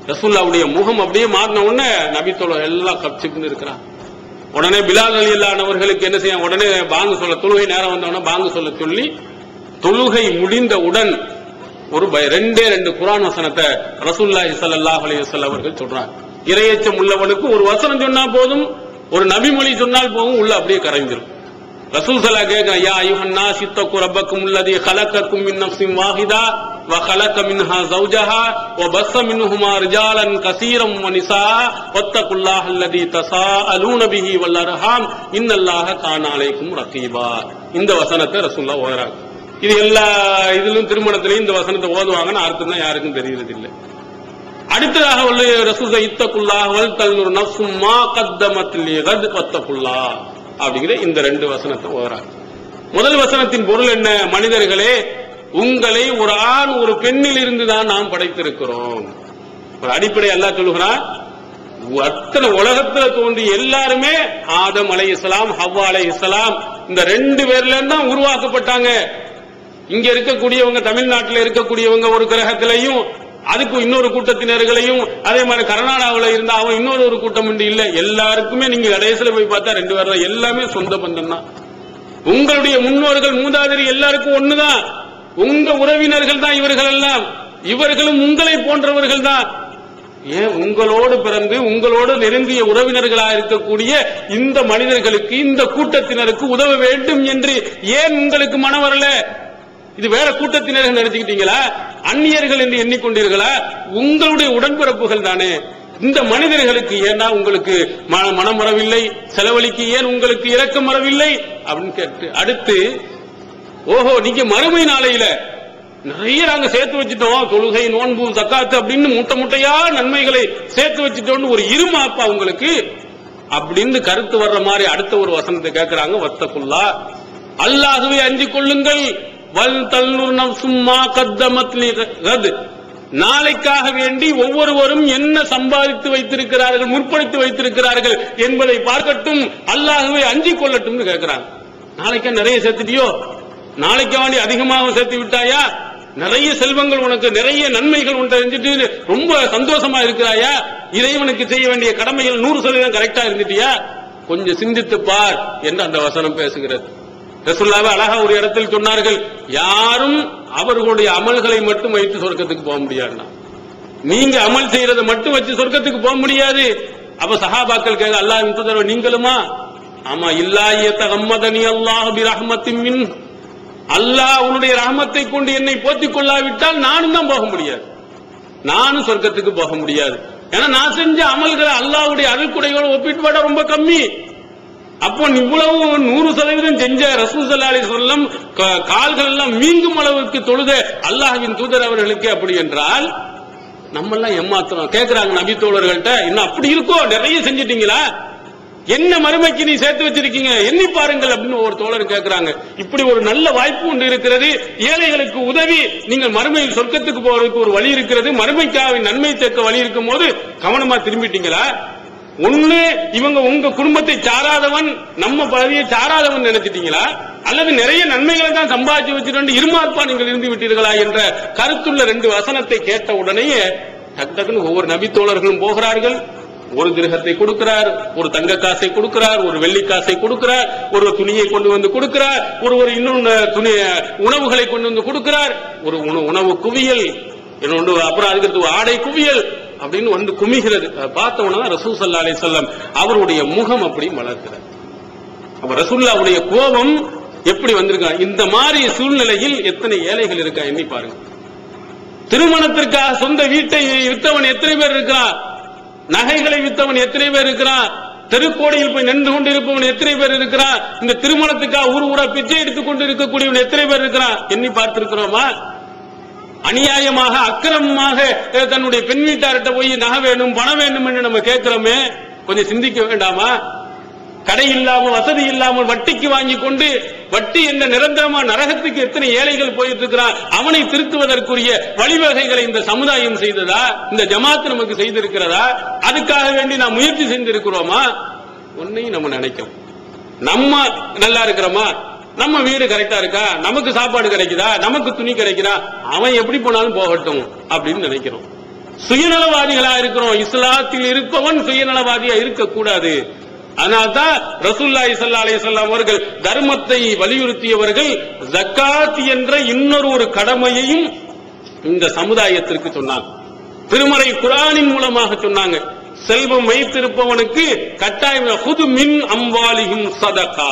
ரசூலுல்லாஹ்வுடைய முகம் அப்படியே மாறின உடனே நபி தோழர் எல்லாம் கப்சிப்னு இருக்கிறான். உடனே பிலால் ரலியல்லாஹு அவர்களுக்கு என்ன செய்ய, உடனே பாங்கு சொல்ல, தொழுகை நேரம் வந்தவன பாங்கு சொல்ல சொல்லி தொழுகை முடிந்தவுடன் ஒரு ரெண்டு குர்ஆன் வசனத்தை ரசூலுல்லாஹி ஸல்லல்லாஹு அலைஹி வஸல்லம் அவர்கள் சொல்றாங்க. இறையச்சம் உள்ளவனுக்கு ஒரு வசனம் சொன்னா போதும், ஒரு நபிமொழி சொன்னால் போதும், உள்ள அப்படியே கரைஞ்சிரும். ரசூல் ஸல்லல்லாஹு கேக்குறாங்க, யா அய்யுஹன் நாஸ் இத்தகு ரப்பக்கும் அல்லதி خلقكم من نفس واحدة وخلق منها زوجها وبث منهما رجالا كثيرا ونساء واتقوا الله الذي تساءلون به والارحام ان الله كان عليكم رقيبا. இந்த வசனத்தை ரசூலுல்லாஹ் ஓதுறாங்க. இது எல்லா இதிலும் திருமணத்திலையும் இந்த வசனத்தை ஓதுவாங்கன்னு அர்த்தம் தான் யாருக்கும் தெரியறது இல்லை. அடுத்ததாக உள்ள ரசூல் இத்தகுல்லாஹ் வல் தல்னுர் நஃப்ஸும் மா கத்தமத் லிகத் வத்தகுல்லாஹ் அப்படிங்கிற இந்த ரெண்டு வசனத்தை ஓதுறாங்க. முதல் வசனத்தின் பொருள் என்ன? மனிதர்களே, உங்களை ஒரு ஆண் ஒரு பெண்ணில் இருந்து தான் நாம் படைத்திருக்கிறோம். ஒரு அடிப்படை அல்லாஹ் சொல்லுகிறான், அத்தனை உலகத்துல தோன்றி எல்லாருமே ஆதம் அலைஹிஸ்ஸலாம் ஹவ்வா அலைஹிஸ்ஸலாம் இந்த ரெண்டு பேர்ல இருந்து தான் உருவாக்கப்பட்டாங்க. இங்க இருக்கக்கூடியவங்க, தமிழ்நாட்டில் இருக்கக்கூடியவங்க ஒரு கிரகத்திலையும், அதுக்கு இன்னொரு கூட்டத்தினர்களையும், அதே மாதிரி கர்நாடகாவில் இருந்தா அவன் இன்னொரு கூட்டம் இல்ல. எல்லாருக்குமே நீங்க கடைசியில போய் பார்த்தா ரெண்டு பேர் எல்லாமே சொந்த பந்தம் தான். உங்களுடைய முன்னோர்கள் மூதாதிரி எல்லாருக்கும் ஒண்ணுதான். உங்க உறவினர்கள் தான் இவர்கள் எல்லாம். இவர்களும் உங்களை போன்றவர்கள் தான். ஏன் உங்களோடு பிறந்து உங்களோடு நெருங்கிய உறவினர்களாக இருக்கக்கூடிய இந்த மனிதர்களுக்கு, இந்த கூட்டத்தினருக்கு உதவ வேண்டும் என்று ஏன் உங்களுக்கு மனம் வரல? இது வேற கூட்டத்தினர்கள் நினைச்சுக்கிட்டீங்களா? அந்நியர்கள் என்று எண்ணிக்கொண்டீர்களா? உங்களுடைய உடன்பிறப்புகள் தானே. இந்த மனிதர்களுக்கு ஏன்னா உங்களுக்கு மனம் வரவில்லை, செலவழிக்கு ஏன் உங்களுக்கு இரக்கம் வரவில்லை அப்படின்னு கேட்டு, அடுத்து ஓஹோ நீங்க மறுமை நாளையில நிறைய நாங்க சேர்த்து வச்சுட்டோம், தொழுகை நோன்பு ஜக்காத்து அப்படின்னு முட்டையா நன்மைகளை சேர்த்து வச்சுட்டோம்னு ஒரு இருமாப்பா உங்களுக்கு அப்படின்னு கருத்து வர்ற மாதிரி அடுத்த ஒரு வசனத்தை கேட்கிறாங்க. வத்தகுல்லாஹ், அல்லாஹ்வை அஞ்சிக் கொள்ளுங்கள். வல் தல்னுர் நஃப்ஸும் மா கத்தமத் லிகத், நாளைக்காக வேண்டி ஒவ்வொருவரும் என்ன சம்பாதித்து வைத்திருக்கிறார்கள், முற்படுத்தி வைத்திருக்கிறார்கள் என்பதை பார்க்கட்டும், அல்லாஹ்வை அஞ்சிக் கொள்ளட்டும் கேட்கிறாங்க. நாளைக்கா நிறைய சேர்த்துட்டியோ? நாளைக்கு வேண்டி அதிகமாக சேர்த்து விட்டாயா? நிறைய செல்வங்கள் உனக்கு, நிறைய நன்மைகள் உன்னை செஞ்சுட்டு ரொம்ப சந்தோஷமா இருக்கிறாயா? இறைவனுக்கு செய்ய வேண்டிய கடமைகள் 100% கரெக்டா இருந்துட்டியா? கொஞ்சம் சிந்தித்து பார் என்று அந்த வசனம் பேசுகிறது. ரசூலுல்லாஹ் அழகா ஒரு இடத்தில் சொன்னார்கள், யாரும் அவர்களுடைய அமல்களை மட்டும் வைத்து சொர்க்கத்துக்கு போக முடியாதுன்னா, நீங்க அமல் செய்யறதை மட்டும் வச்சு சொர்க்கத்துக்கு போக முடியாது. அப்ப சஹாபாக்கள் கேட்க, அல்லாஹ்வின் தூதரே நீங்களுமா? ஆமா. இல்லா யதகம்மதனி அல்லாஹ் பிரஹ்மத்தின் மின், அல்லாஹ் உன்னுடைய ரஹமத்தை கொண்டு என்னை போத்திக் கொள்ளாவிட்டால் நானும் தான் போக முடியாது, நானும் சொர்க்கத்துக்கு போக முடியாது. ஏன்னா நான் செஞ்ச அமல்களை அல்லாஹ்வுடைய அருள்குடையோடு ஒப்பிட்டு ரொம்ப கம்மி. அப்போ இவ்வளவு 100% செஞ்ச ரசூல் ஸல்லல்லாஹு அலைஹி வஸல்லம் கால்கள் எல்லாம் மீண்டும் அளவுக்கு தொழுத அல்லாஹ்வின் தூதர் அவர்களுக்கு அப்படி என்றால், நம்ம எல்லாம் ஏமாத்துறோம். கேட்கிறாங்க நபி தோழர்கள்ட்ட, இன்னும் அப்படி இருக்கோ, நிறைய செஞ்சிட்டீங்களா, என்ன மறுமைக்கு நீ சேர்த்து வச்சிருக்கீங்க, எண்ணி பாருங்கள் அப்படின்னு ஒரு தோழர் கேட்கிறாங்க. இப்படி ஒரு நல்ல வாய்ப்பு ஒன்று இருக்கிறது, ஏழைகளுக்கு உதவி, நீங்கள் மறுமையில் சொர்க்கத்துக்கு போறதுக்கு ஒரு வழி இருக்கிறது, மறுமைக்காக நன்மை சேர்க்க வழி இருக்கும் போது கவனமா திரும்பிட்டீங்களா? ஒண்ணு இவங்க உங்க குடும்பத்தை சாராதவன், நம்ம பதவியை சாராதவன் நினைச்சிட்டீங்களா, அல்லது நிறைய நன்மைகளை தான் சம்பாதிச்சு வச்சுட்டு இருமாப்பா நீங்கள் இருந்து விட்டீர்களா என்ற கருத்துள்ள ரெண்டு வசனத்தை கேட்ட உடனேயே டக்குன்னு ஒவ்வொரு நபி தோழர்களும் போகிறார்கள். ஒரு திரகத்தை கொடுக்கிறார், ஒரு தங்க காசை கொடுக்கிறார், ஒரு வெள்ளி காசை கொடுக்கிறார், ஒரு துணியை கொண்டு வந்து கொடுக்கிறார், ஒரு இன்னொன்று துணி உணவுகளை கொண்டு வந்து கொடுக்கிறார், ஒரு உணவு குவியல் இன்னொன்று, அப்புறம் அதுக்கு ஆடை குவியல் அப்படின்னு வந்து குமிகிறது. பார்த்த உடனே ரசூல் ஸல்லல்லாஹு அலைஹி வஸல்லம் அவருடைய முகம் அப்படி மலர்கிறார். அப்ப ரசூலுல்லாஹ்வுடைய கோபம் எப்படி வந்திருக்கா? இந்த மாதிரி சூழ்நிலையில் எத்தனை ஏழைகள் இருக்கா எண்ணி பாருங்க. திருமணத்திற்காக சொந்த வீட்டை வித்தவன் எத்தனை பேர் இருக்கிறான், நகைகளை வித்தவன் எத்தனை பேர் இருக்கிறான், தெருக்கோடியில் போய் நின்று கொண்டு இருப்பவன் எத்தனை பேர் இருக்கிறான், இந்த திருமணத்துக்காக ஊர் ஊரா பிச்சை எடுத்துக் கொண்டு இருக்கக்கூடியவன் எத்தனை பேர் இருக்கிறான் எண்ணி பார்த்திருக்கிறோமா? அநியாயமாக அக்கிரமமாக தன்னுடைய பெண் வீட்டார்கிட்ட போய் நகை வேணும் பணம் வேணும் என்று நம்ம கேட்கிறோமே, கொஞ்சம் சிந்திக்க வேண்டாமா? கடை இல்லாமல் வசதி இல்லாமல் வட்டிக்கு வாங்கி கொண்டு, வட்டி என்ற நிரந்தரமா நரகத்துக்கு எத்தனை ஏழைகள் போயிட்டு இருக்கிறான். அவனை திருத்துவதற்குரிய வழிவகைகளை இந்த சமுதாயம் செய்ததா, இந்த ஜமாத் நமக்கு செய்திருக்கிறதா? அதுக்காக வேண்டி நாம் முயற்சி செய்திருக்கிறோமா? ஒன்னையும் நம்ம நினைக்கிறோம். நம்ம நல்லா இருக்கிறோமா, நம்ம வீடு கரெக்டா இருக்கா, நமக்கு சாப்பாடு கிடைக்குதா, நமக்கு துணி கிடைக்குதா, அவன் எப்படி போனாலும் போகட்டும் அப்படின்னு நினைக்கிறோம். சுயநலவாதிகளா இருக்கிறோம். இஸ்லாத்தில் இருப்பவன் சுயநலவாதியா இருக்கக்கூடாது. அதனால்தான் ரசூலுல்லாஹி ஸல்லல்லாஹு அலைஹி வஸல்லம் அவர்கள் தர்மத்தை வலியுறுத்தியவர்கள் ஜக்காத் என்ற இன்னொரு கடமையையும் இந்த சமுதாயத்திற்கு சொன்னாங்க. திருமறை குர்ஆனின் மூலமாக சொன்னாங்க. செல்வம் வைத்திருப்பவனுக்கு கட்டாயம் ஹுது மின் அம்வாலிஹிம் சதகா,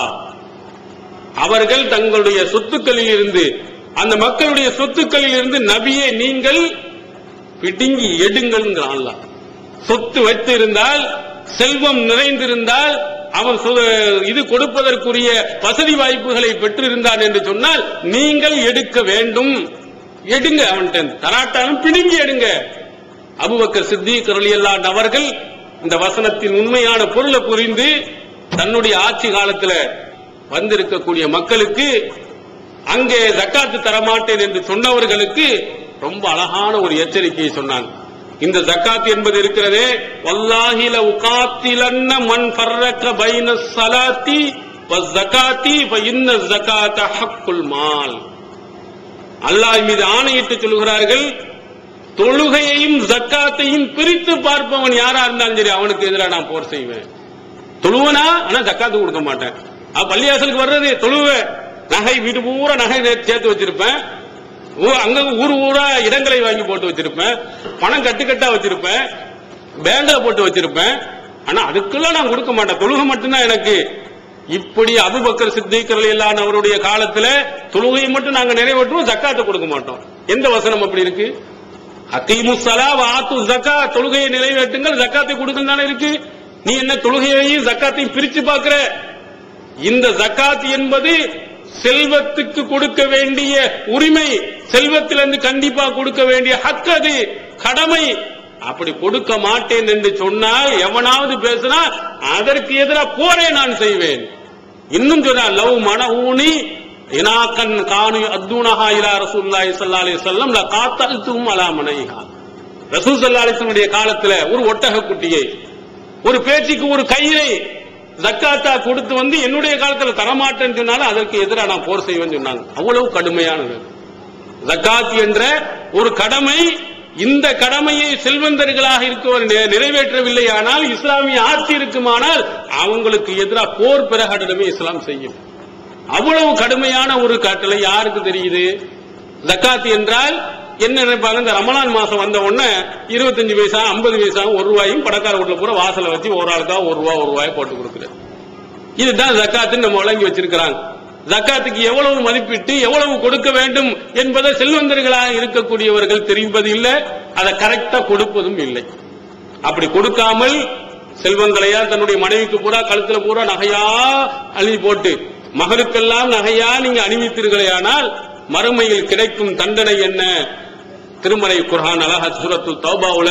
அவர்கள் தங்களுடைய சொத்துக்களில் இருந்து, அந்த மக்களுடைய சொத்துக்களில் இருந்து நபியே நீங்கள் பிடுங்கி எடுங்கள். அல்லாஹ் சொத்து வைத்திருந்தால், செல்வம் நிறைந்திருந்தால், அவன் இது கொடுப்பதற்குரிய வசதி வாய்ப்புகளை பெற்றிருந்தான் என்று சொன்னால் நீங்கள் எடுக்க வேண்டும். எடுங்க, அவன்கிட்ட தராட்டாலும் பிடுங்கி எடுங்க. அபூபக்கர் சித்தீக் ரலியல்லாஹு அன்ஹு அவர்கள் இந்த வசனத்தின் உண்மையான பொருளை புரிந்து தன்னுடைய ஆட்சி காலத்தில் வந்திருக்கக்கூடிய மக்களுக்கு, அங்கே ஜக்காத்து தரமாட்டேன் என்று சொன்னவர்களுக்கு ரொம்ப அழகான ஒரு எச்சரிக்கையை சொன்னாங்க. இந்த ஜக்காத் என்பது இருக்கிறதே, வல்லாஹி லவ் காத்திலன்ன மன் ஃபர்ரக பைன ஸலாத்தி வஸ்ஸகாத்தி ஃபஇன்ன ஸகாத ஹக்குல் மால். அல்லாஹ் மீது ஆணையிட்டு சொல்கிறார்கள், தொழுகையையும் ஜக்காத்தையும் பிரித்து பார்ப்பவன் யாரா இருந்தாலும் சரி அவனுக்கு எதிராக நான் போர் செய்வேன். தொழுவனா ஆனா ஜக்காத்து கொடுக்க மாட்டேன். பள்ளியாசலுக்கு வர்றது தொழுவ, நகை வீடு பூரா நகை சேர்த்து வச்சிருப்பேன், அங்க ஊரா இடங்களை வாங்கி போட்டு வச்சிருப்பேன், பணம் கட்டுக்கட்டா வச்சிருப்பேன், பேங்க்ல போட்டு வச்சிருப்பேன், ஆனா அதுக்கெல்லாம் நான் கொடுக்க மாட்டேன், தொழுகை மட்டும்தான் எனக்கு. இப்படி அபூபக்கர் சித்தீக் ரலியல்லாஹு அன்ஹு அவருடைய காலத்துல தொழுகையை மட்டும் நாங்க நிறைவேற்றுவோம், ஜக்காத்தை கொடுக்க மாட்டோம். எந்த வசனம் அப்படி இருக்கு? அகீமுஸ் ஸலா வ ஆத்து ஸக்கா, தொழுகையை நிறைவேற்றுங்கள் ஜக்காத்தை கொடுங்கள் தானே இருக்கு. நீ என்ன தொழுகையையும் ஜக்காத்தையும் பிரிச்சு பார்க்கிற? இந்த ஜக்காத் என்பது செல்வத்துக்கு கொடுக்க வேண்டிய உரிமை, செல்வத்திலிருந்து கண்டிப்பா கொடுக்க வேண்டிய ஹக், அது கடமை. அப்படி கொடுக்க மாட்டேன் என்று சொன்னால் எவனாவது பேசினா அதற்கு எதிராக போரே நான் செய்வேன். இன்னும் சொன்னா லவ் மனஊனி இனாகன் கானு அத்துனஹா இலா ரசூலுல்லாஹி ஸல்லல்லாஹு அலைஹி வஸல்லம் ல காத்தல்துஹும் அலா மனைஹா. ரசூல் ஸல்லல்லாஹு அலைஹி வஸல்லம் காலத்துல ஒரு ஒட்டக குட்டியை, ஒரு பேச்சுக்கு ஒரு கயிறை ஜக்காத்தா கொடுத்து வந்து என்னுடைய காலத்துல தரமாட்டேன்னு சொன்னாலும் அதற்கு எதிராக நான் போர் செய்வேன்னு சொன்னாங்க. அவ்வளவு கடுமையானது ஜக்காத் என்ற ஒரு கடமை. இந்த கடமையை செல்வந்தர்களாக இருக்கவர் நிறைவேற்றவில்லை ஆனால், இஸ்லாமிய ஆட்சி இருக்குமானால் அவங்களுக்கு எதிராக போர் பிரகடனமே இஸ்லாம் செய்யும். அவ்வளவு கடுமையான ஒரு கட்டளை யாருக்கு தெரியுது? ஜக்காத் என்றால் என்ன நினைப்பாங்க? இந்த ரமலான் மாசம் வந்த உடனே 25 பைசா 50 பைசா 1 ரூபாயும் பணக்கார வீட்டுல பூரா வாசல வச்சு ஒரு ஆளுக்கா 1 ரூபாய் போட்டு கொடுக்குறது. இதுதான் ஜக்காத்துன்னு நம்ம வழங்கி வச்சிருக்கிறாங்க. ஜக்காத்துக்கு எவ்வளவு மதிப்பிட்டு எவ்வளவு கொடுக்க வேண்டும் என்பதை செல்வந்தர்களாக இருக்கக்கூடியவர்கள் தெரிவது இல்லை, அதை கரெக்டா கொடுப்பதும் இல்லை. அப்படி கொடுக்காமல் செல்வங்களையா தன்னுடைய மனைவிக்கு பூரா கழுத்துல பூரா நகையா அணிவி போட்டு மகனுக்கெல்லாம் நகையா நீங்க அணிவித்தீர்களே ஆனால் மறுமையில் கிடைக்கும் தண்டனை என்ன? திருமறை குர்ஆன் அழகா சூரத்து தௌபாவுல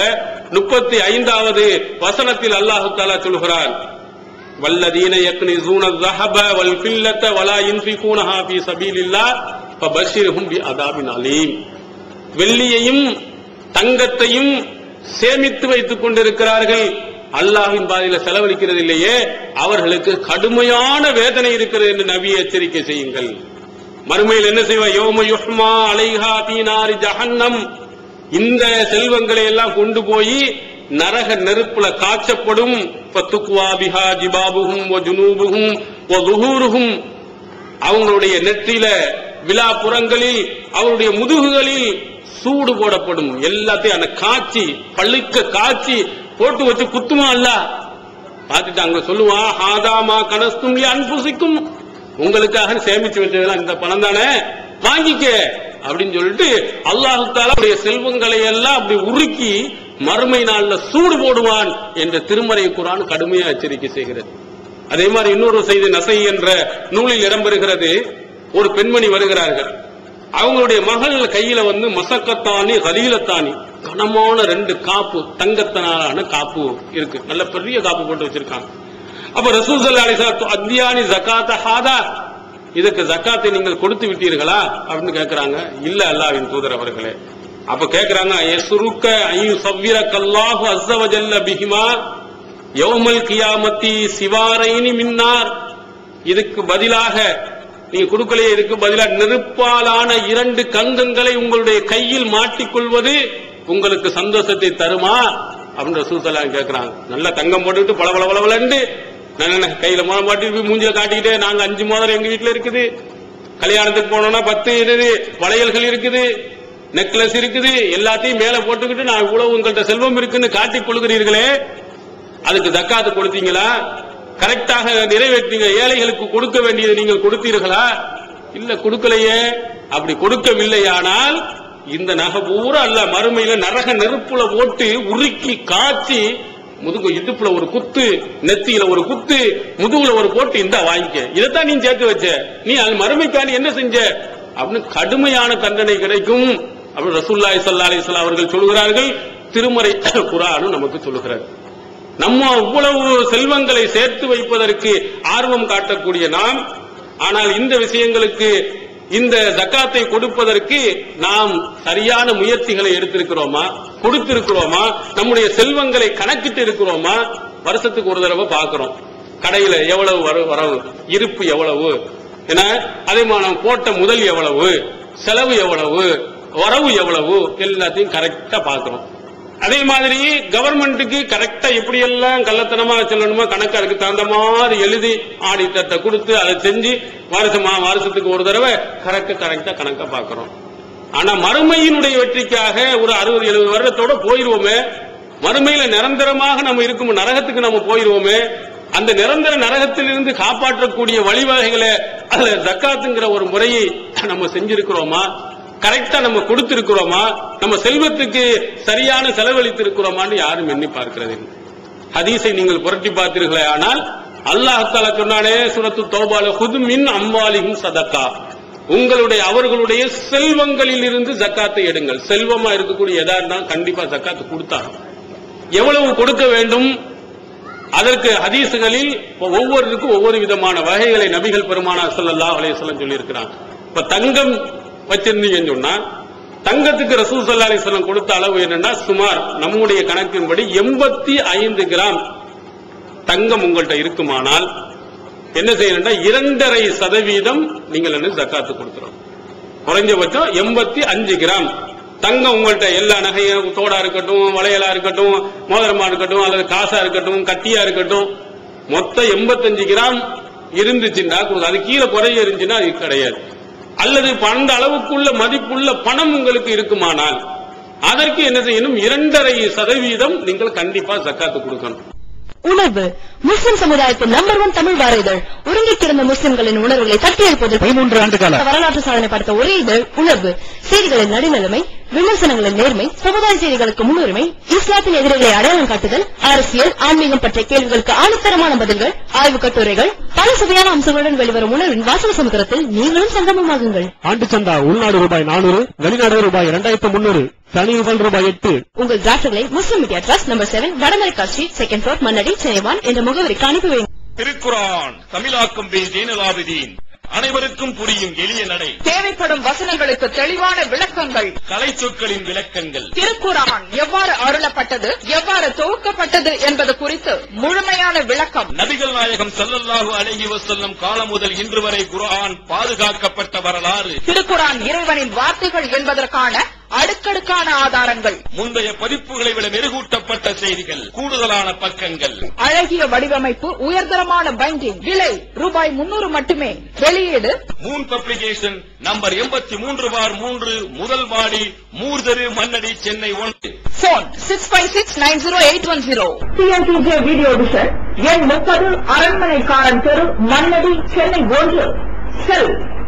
35வது வசனத்தில் அல்லாஹ் தஆலா சொல்கிறார், வல்லதீன யக்னிஸூன ஸஹப வல் ஃபில்லத வலா யுன்ஃபிகூனஹா ஃபீ ஸபீலில்லாஹ் ஃபபஷ்ஷிர்ஹும் பிஅதாபின் அலீம். வெள்ளியையும் தங்கத்தையும் சேமித்து வைத்துக் கொண்டிருக்கிறார்கள், அல்லாஹ்வின் பாதையில செலவழிக்கிறது இல்லையே, அவர்களுக்கு கடுமையான வேதனை இருக்கிறது என்று நபியை எச்சரிக்கை செய்யுங்கள். மறுமையில் என்ன செய்வா? யௌம யுஹ்மா அலைஹா ஃபீ நாரி ஜஹன்னம். இந்த செல்வங்களை எல்லாம் கொண்டு போய் நரக நெருப்புல காய்ச்சப்படும். ஃபத்துக்வா பிஹா ஜிபாபுஹும் வ ஜுனூபுஹும் வ ஸுஹூருஹும். அவங்களுடைய நெற்றியில விலாப்புறங்களில் அவருடைய முதுகுகளில் சூடு போடப்படும். எல்லாத்தையும் அந்த காய்ச்சி பள்ளிக்க காய்ச்சி போட்டு வச்சு குத்துமா அல்லாஹ் பார்த்துட்டு அங்க சொல்லுவான், ஹாதாமா கனஸ்தும் லி அன்ஃபுசிக்கும், உங்களுக்காக சேமிச்சு வச்சதெல்லாம் இந்த பணம் தானே, வாங்கிக்க அப்படின்னு சொல்லிட்டு அல்லாஹ் தஆலா செல்வங்களை எல்லாம் அப்படி உருக்கி மறுமை நாள்ல சூடு போடுவான் என்ற திருமறை குர்ஆன் கடுமையா எச்சரிக்கை செய்கிறது. அதே மாதிரி இன்னொரு செய்தி நசை என்ற நூலில் இடம்பெறுகிறது. ஒரு பெண்மணி வருகிறார்கள், அவங்களுடைய மகள் கையில வந்து மசக்கத்தானி கலீலத்தானி கனமான 2 காப்பு, தங்கத்தினாலான காப்பு இருக்கு, நல்ல பெரிய காப்பு போட்டு வச்சிருக்காங்க. அப்ப ரசூல் ஸல்லல்லாஹு அலைஹி வஸல்லம் அத்யானி ஸகாத ஹாதா, இதுக்கு ஜக்காத்தை நீங்கள் கொடுத்து விட்டீர்களா அப்படின்னு கேட்கிறாங்க. இல்ல அல்லாஹ்வின் தூதர் அவர்களே. அப்ப கேட்கிறாங்க, யஸ்ருக்க அய்யுஸவ்விரக்கல்லாஹு அஸ்ஸ வஜல்ல பிஹிமா யௌமல் கியாமத்தி சிவாரைனி மின்னார். இதுக்கு பதிலாக நீங்க கொடுக்கலையே, இதுக்கு பதிலாக நெருப்பாலான 2 கங்கங்களை உங்களுடைய கையில் மாட்டிக்கொள்வது உங்களுக்கு சந்தோஷத்தை தருமா அப்படின்னு ரசூல் ஸல்லல்லாஹு அலைஹி கேட்கிறாங்க. நல்ல தங்கம் போட்டுக்கிட்டு பளபளபளன்னு நல்ல கையில மோதிரம் மாட்டி மூஞ்சில காட்டிக்கிட்டு, நாங்க 5 மோதிரம் எங்க வீட்டுல இருக்குது, கல்யாணத்துக்கு போனோம்னா 10 வளையல்கள் இருக்குது, நெக்லஸ் இருக்குது, எல்லாத்தையும் மேல போட்டுக்கிட்டு நான் இவ்வளவு உங்கள்ட்ட செல்வம் இருக்குன்னு காட்டிக் கொள்கிறீர்களே, அதுக்கு ஜக்காத்து கொடுத்தீங்களா? கரெக்டாக நிறைவேற்றீங்க? ஏழைகளுக்கு கொடுக்க வேண்டியது நீங்கள் கொடுத்தீர்களா? இல்ல, கொடுக்கலையே. அப்படி கொடுக்கவில்லையானால் இந்த நகை பூரா அல்ல மறுமையில நரக நெருப்புல போட்டு உருக்கி காய்ச்சி முதுகு இடுப்புல ஒரு குத்து, நெத்தியில ஒரு குத்து, முதுகுல ஒரு போட்டு இந்த வாங்கிக்க, இதைத்தான் நீ சேர்த்து வச்ச, நீ அது மறுமைக்கான என்ன செஞ்ச அப்படின்னு கடுமையான தண்டனை கிடைக்கும் அப்படின்னு ரசூலுல்லாஹி ஸல்லல்லாஹு அலைஹி வஸல்லம் அவர்கள் சொல்கிறார்கள். திருமறை குர்ஆனும் நமக்கு சொல்லுகிறது. நம்ம இவ்வளவு செல்வங்களை சேர்த்து வைப்பதற்கு ஆர்வம் காட்டக்கூடிய நாம், ஆனால் இந்த விஷயங்களுக்கு இந்த ஜக்காத்தை கொடுப்பதற்கு நாம் சரியான முயற்சிகளை எடுத்திருக்கிறோமா, கொடுத்திருக்கிறோமா, நம்முடைய செல்வங்களை கணக்கிட்டு இருக்கிறோமா? வருஷத்துக்கு ஒரு தடவை பார்க்கிறோம் கடையில எவ்வளவு வரவு, இருப்பு எவ்வளவு, அதே மாதிரி நாம் போட்ட முதல் எவ்வளவு, செலவு எவ்வளவு, வரவு எவ்வளவு, எல்லாத்தையும் கரெக்டா பார்க்கிறோம். அதே மாதிரி கவர்மெண்ட்டுக்கு கரெக்டா எப்படி எல்லாம் கள்ளத்தனமா சொல்லணுமோ கணக்கு அதுக்கு தகுந்த மாதிரி எழுதி ஆடிட்டத்தை கொடுத்து அதை செஞ்சு வருஷத்துக்கு ஒரு தடவை கரெக்டா கணக்கா பார்க்கிறோம். ஆனா மறுமையினுடைய வெற்றிக்காக ஒரு 60-70 வருடத்தோட போயிருவோமே, மறுமையில நிரந்தரமாக நம்ம இருக்கும் நரகத்துக்கு நம்ம போயிருவோமே, அந்த நிரந்தர நரகத்திலிருந்து காப்பாற்றக்கூடிய வழிவகைகளை அதுல ஜக்காத்துங்கிற ஒரு முறையை நம்ம செஞ்சிருக்கிறோமா, கரெக்டா நம்ம கொடுத்திருக்கிறோமா, நம்ம செல்வத்துக்கு சரியான செலவழித்திருக்கிறோமான்னு யாரும் எண்ணி பார்க்கிறது. ஹதீஸை நீங்கள் புரட்டி பார்த்தீர்களே ஆனால் அல்லாஹ் தஆலா சொன்னானே சூரத்து தௌபால குது மின் அம்வாலிஹிம் சதகா, உங்களுடைய அவர்களுடைய செல்வங்களில் இருந்து ஜக்காத்தை எடுங்கள். செல்வமா இருக்கக்கூடிய எதா இருந்தாலும் கண்டிப்பா ஜக்காத்து கொடுத்தாங்க. எவ்வளவு கொடுக்க வேண்டும் அதற்கு ஹதீசுகளில் ஒவ்வொருக்கும் ஒவ்வொரு விதமான வகைகளை நபிகள் பெருமானார் ஸல்லல்லாஹு அலைஹி வஸல்லம் சொல்லி இருக்கிறாங்க. இப்ப தங்கம் வச்சிருந்தீங்கன்னு சொன்னா தங்கத்துக்கு ரசூல் ஸல்லல்லாஹு அலைஹி வஸல்லம் கொடுத்த அளவு என்னன்னா சுமார் நம்முடைய கணக்கின்படி 85 கிராம் தங்கம் உங்கள்கிட்ட இருக்குமானால் என்ன செய்யணும்னா 2.5% நீங்கள் என்ன ஜக்காத்து கொடுத்துரும். குறைஞ்சபட்சம் 85 கிராம் தங்கம் உங்கள்கிட்ட எல்லா நகையும் தோடா இருக்கட்டும், வளையலா இருக்கட்டும், மோதிரமா இருக்கட்டும், அல்லது காசா இருக்கட்டும், கட்டியா இருக்கட்டும், மொத்தம் 85 கிராம் இருந்துச்சுன்னா அது கீழே குறைய இருந்துச்சுன்னா அது கிடையாது. அல்லது அந்த அளவுக்குள்ள மதிப்புள்ள பணம் உங்களுக்கு இருக்குமானால் அதற்கு என்ன செய்யணும், 2.5% நீங்கள் கண்டிப்பா ஜக்காத்து கொடுக்கணும். உணர்வு முஸ்லிம் சமுதாயத்தின் நம்பர் 1 தமிழ் வார இதழ். உறங்கிக் கிடந்த முஸ்லிம்களின் உணர்வுகளை தட்டி எழுப்பதில் 13 ஆண்டு கால வரலாற்று சாதனை படைத்த ஒரே இதழ் உணர்வு. செய்திகளின் நடுநிலைமை, விமர்சனங்களின் நேர்மை, சமுதாய செய்திகளுக்கு முன்னுரிமை, இஸ்லாத்தின் எதிரிகளை அடையாளம் காட்டுதல், அரசியல், ஆன்மீகம் பற்றிய கேள்விகளுக்கு ஆணித்தரமான பதில்கள், ஆய்வு கட்டுரைகள், பல சுவையான அம்சங்களுடன் வெளிவரும் உணர்வின் வாசக சமுத்திரத்தில் நீங்களும் சங்கமமாகுங்கள். ஆண்டு சந்தா உள்நாடு ரூபாய் 400, வெளிநாடு ரூபாய் 2300, தனி ரூபாய் 8. உங்கள் டிராஃப்ட்களை முஸ்லிம் மீடியா ட்ரஸ்ட் நம்பர் 7 வடமரைக்கா street 2nd floor Mannadi Chennai 1 என்ற முகவரிக்கு அனுப்பி வைங்க. திருக்குர்ஆன் தமிழாக்கம் பி ஜீனுல் ஆபிதீன். அனைவருக்கும் புரியும் எளிய நடை, தேவைப்படும் வசனங்களுக்கு தெளிவான விளக்கங்கள், கலை சொற்களின் விளக்கங்கள், திருக்குர்ஆன் எவ்வாறு அருளப்பட்டது, எவ்வாறு தொகுக்கப்பட்டது என்பது குறித்து முழுமையான விளக்கம். நபிகள் நாயகம் ஸல்லல்லாஹு அலைஹி வஸல்லம் காலம் முதல் இன்று வரை குர்ஆன் பாதுகாக்கப்பட்ட வரலாறு, திருக்குர்ஆன் இறைவனின் வார்த்தைகள் என்பதற்கான அடுக்கடுக்கான ஆதாரங்கள், முந்தைய பதிப்புகளை விட மெருகூட்டப்பட்ட செய்திகள், கூடுதலான பக்கங்கள், அழகிய வடிவமைப்பு, உயர்தரமான பைண்டிங். விலை ரூபாய் 300 மட்டுமே. வெளியீடு மூன் பப்ளிகேஷன் நம்பர் 83/3 முதல் மாடி மூர்தரு Mannadi Chennai 1. Phone 65690810. CNTJ video டிஷன் எண் 30 அரண்மனைக்காரன் தெரு மண்ணடி சென்னை 1. செல்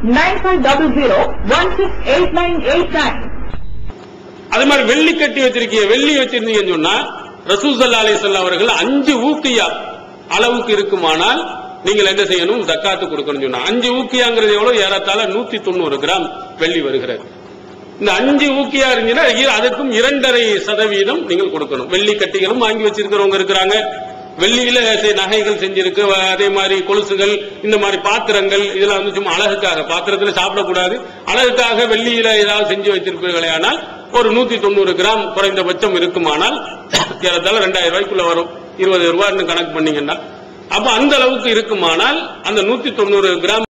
9500168989. அது மாதிரி வெள்ளி கட்டி வச்சிருக்கீங்க, வெள்ளி வச்சிருந்தீங்கன்னு சொன்னா ரசூல் ஸல்லல்லாஹு அலைஹி வஸல்லம் அவர்கள் 5 ஊக்கியா அளவுக்கு இருக்குமானால் நீங்கள் என்ன செய்யணும், ஜக்காத்து கொடுக்கணும் சொன்னா 5 ஊக்கியாங்கிறது எவ்வளவு, ஏறத்தாழ 190 கிராம் வெள்ளி வருகிறது. இந்த 5 ஊக்கியா இருந்துச்சுன்னா அதுக்கும் 2.5% நீங்கள் கொடுக்கணும். வெள்ளி கட்டிகளும் வாங்கி வச்சிருக்கிறவங்க இருக்கிறாங்க, வெள்ளியில நகைகள் செஞ்சிருக்கு, அதே மாதிரி கொலுசுகள், இந்த மாதிரி பாத்திரங்கள், இதெல்லாம் வந்து சும்மா அழகுக்காக, பாத்திரத்துல சாப்பிடக்கூடாது, அழகுக்காக வெள்ளியில ஏதாவது செஞ்சு வைத்திருப்பீர்களே ஆனால் ஒரு 190 கிராம் குறைந்தபட்சம் இருக்குமானால் ஏறத்தாழ 2000 ரூபாய்க்குள்ள வரும். 20 ரூபாய்னு கணக்கு பண்ணீங்கன்னா அப்ப அந்த அளவுக்கு இருக்குமானால் அந்த 190 கிராம்